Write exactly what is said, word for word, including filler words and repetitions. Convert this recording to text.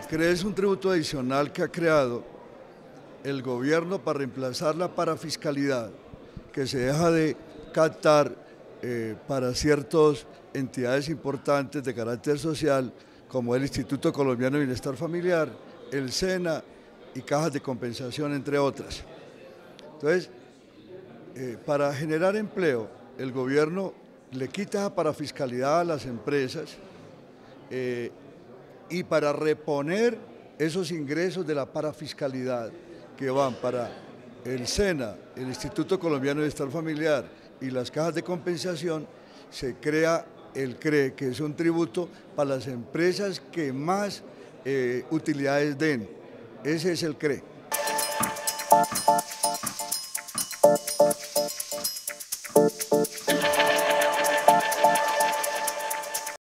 C R E es un tributo adicional que ha creado el gobierno para reemplazar la parafiscalidad que se deja de captar eh, para ciertas entidades importantes de carácter social, como el Instituto Colombiano de Bienestar Familiar, el SENA y cajas de compensación, entre otras. Entonces, eh, para generar empleo, el gobierno le quita esa parafiscalidad a las empresas eh, y para reponer esos ingresos de la parafiscalidad que van para el SENA, el Instituto Colombiano de Bienestar Familiar y las cajas de compensación, se crea el C R E, que es un tributo para las empresas que más eh, utilidades den. Ese es el C R E.